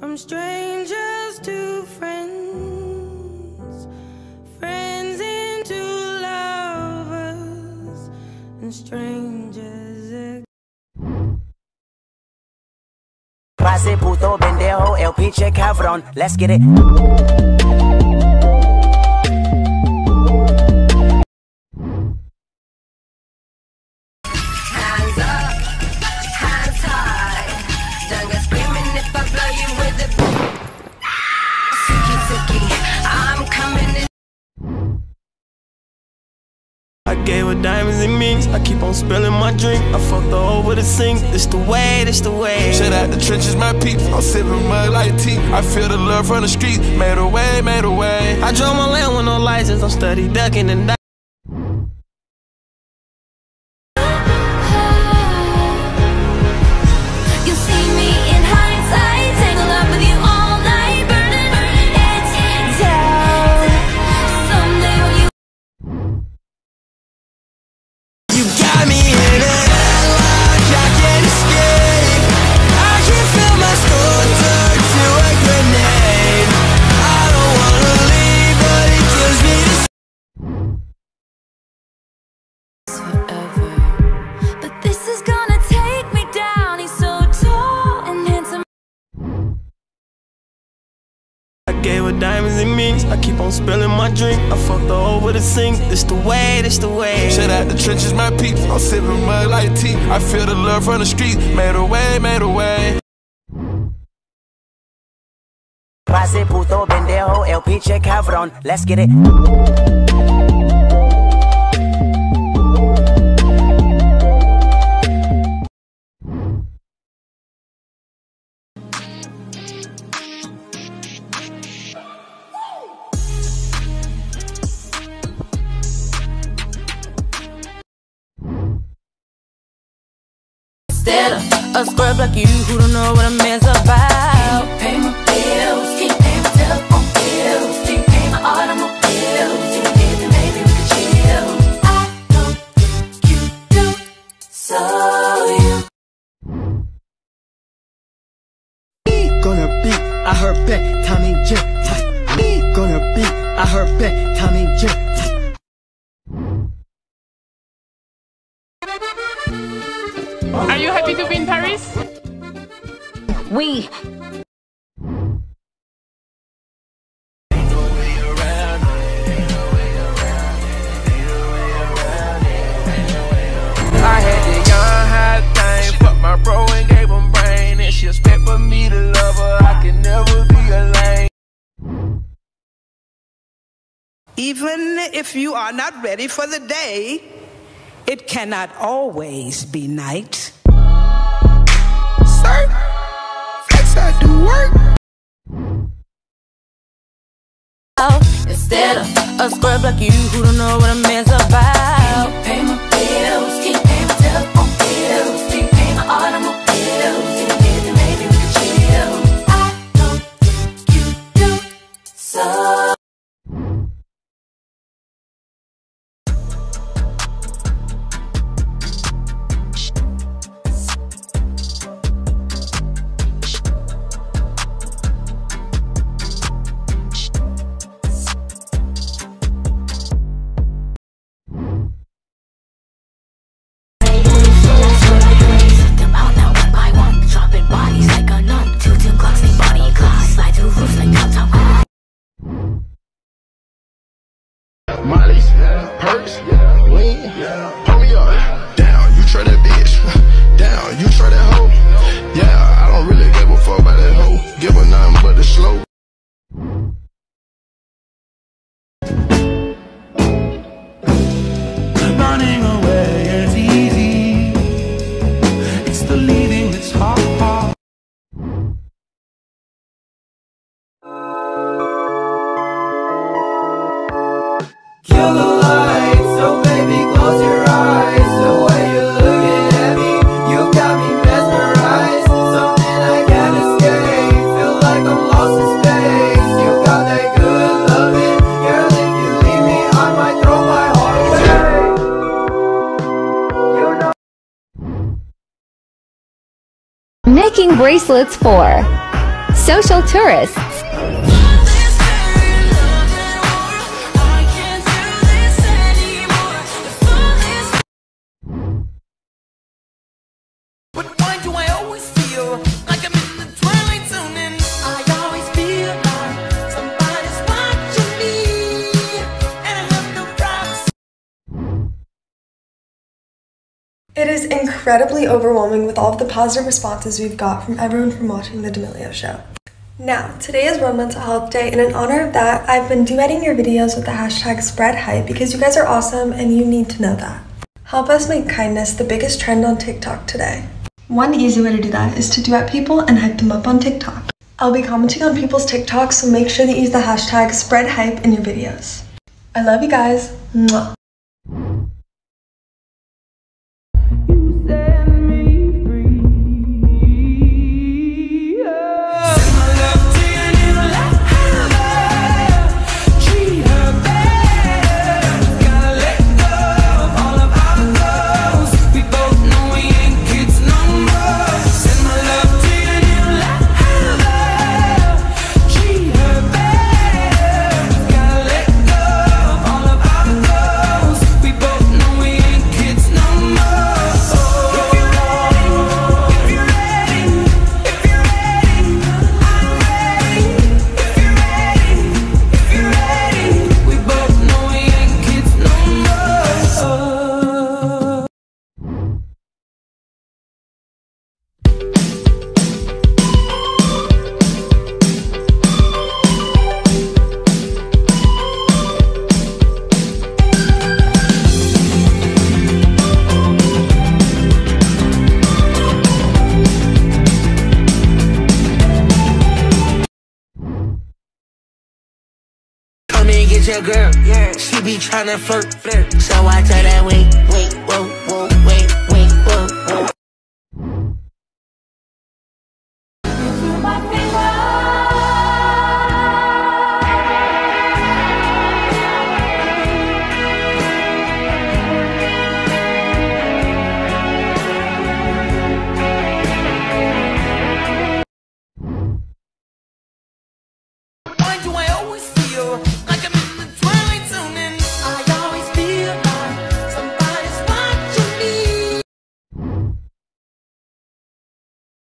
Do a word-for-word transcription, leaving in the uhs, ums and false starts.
From strangers to friends, friends into lovers, and strangers. Pase puto pendejo, el pinche cabrón. Let's get it. Hands up, hands high. Don't go screaming if I blow you with the Suki Suki, I'm coming in. I gave her diamonds and minks. I keep on spilling my drink. I fucked her over the sink. This the way, this the way. Shit out the trenches, my peeps. I'm sipping mud like tea. I feel the love from the street. Made a way, made a way. I drove my land with no license. I'm steady ducking and diving. You see me in hindsight, tangled up with you all night, burning, burning it down. Someday when you You got me in a headlock, I can't escape. I can feel my soul turn to a grenade. I don't wanna leave, but it kills me to forever. But this is gonna take me down. He's so tall and handsome. I gave her diamonds and minks. I keep on spilling my drink. I fucked her over the sink. This the way, this the way. Shit out the trenches, my peeps. I'm sipping mud like tea. I feel the love from the street. Made a way, made a way. Pase puto pendejo, el pinche cabrón. Let's get it. Instead of a scrub like you who don't know what a man's about. Pay my bills, keep paying my telephone bills, keep paying my automobiles. You need to maybe we could chill. I don't think you do, so you. Gonna be, I heard back, Tommy J. Gonna be, I heard back, Tommy J. Are you happy to be in Paris? We. I had the young high thing. Fuck my bro and gave him brain. And she expect for me to love her. I can never be a lame. Even if you are not ready for the day, it cannot always be night. Sir, flex I do work. Instead of a scrub like you who don't know what a man's about. Pay my bills, keep paying my telephone bills, keep paying my automobiles. You need to maybe we could chill. I don't think you do, so. Molly's, perks, lean, pull me up. Down, you try that bitch. Down, you try that hoe. Yeah, I don't really give a fuck about that hoe. Give her nothing but the slow. running away is easy. It's the leaving that's hard. Kill the lights, so baby close your eyes. The way you're looking at me, you got me mesmerized. Something I can't escape, feel like I'm lost in space. You got that good loving, girl, if you leave me I might throw my heart away. You know. Making bracelets for social tourists. It is incredibly overwhelming with all of the positive responses we've got from everyone from watching The D'Amelio Show. Now, today is World Mental Health Day, and in honor of that, I've been duetting your videos with the hashtag SpreadHype because you guys are awesome and you need to know that. Help us make kindness the biggest trend on TikTok today. One easy way to do that is to duet people and hype them up on TikTok. I'll be commenting on people's TikToks, so make sure that you use the hashtag SpreadHype in your videos. I love you guys. Mwah. Your girl, yeah, she be tryna flirt, flirt. So I tell that wait, wait, whoa, whoa, wait, wait, whoa, whoa. Why do